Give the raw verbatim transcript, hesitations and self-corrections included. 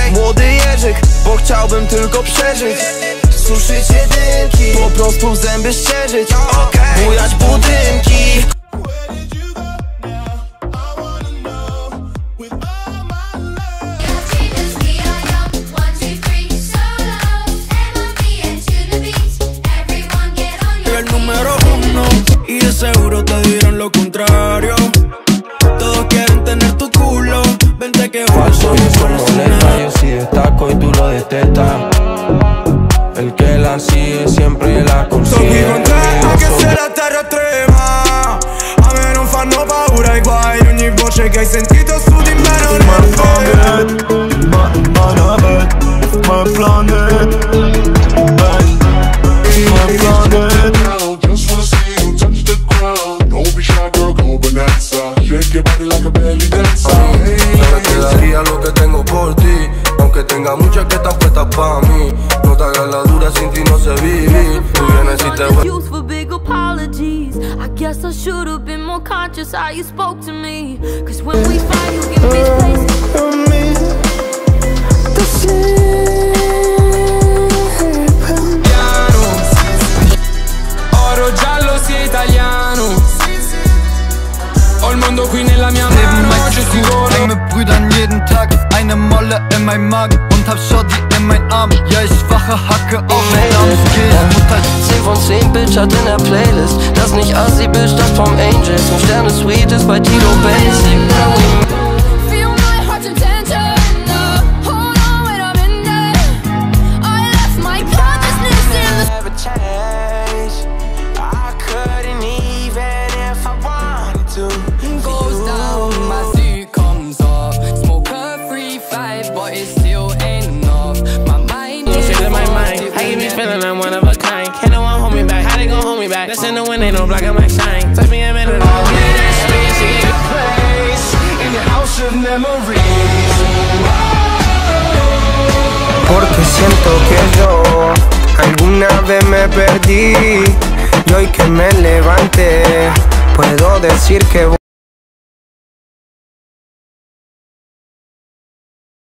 Młody Jerzyk, bo chciałbym tylko przeżyć. Suszyć jedynki, po prostu zęby szczerzyć, bujać budynki. El número uno y de seguro te dirán lo contrario. Todos quieren tener tu culo, vente que falso y como letra, yo sí destaco y tú lo detestas. El que la sigue siempre la consigue. Anche se la terra trema, a me non fanno paura i guai. Ogni voce che hai sentito su di me non è vera. Ma planet, my planet, my planet. Just wanna see you touch the ground. Don't be shy, girl, go bonanza. Shake your body like a belly dancer. Yo te daría lo que tengo por ti, aunque tenga muchas que están puestas pa' mí. No te hagas la dura, sin ti no se vive. Tú vienes y te voy. Excuse for big apologies. I guess I should have been more conscious how you spoke to me. Cause when we fight, you give me space. Oro giallo sia italiano. Ho il mondo qui nella mia mano. Eng mit Brüdern jeden Tag, eine Molle in meinem Magen und hab Shorty in meinen Arm. Ja, ich wache, hacke auf Mutter. zehn von zehn Bitch hat in der Playlist. Das nicht Assi, Bitch, das vom Angels. Und Sterne Sweet ist bei Tito Basic. That's in the wind, ain't no black on my shine. Touch me a minute, I'll be that sweet. She gave me place in the house of memories. Porque siento que yo alguna vez me perdí y hoy que me levante puedo decir que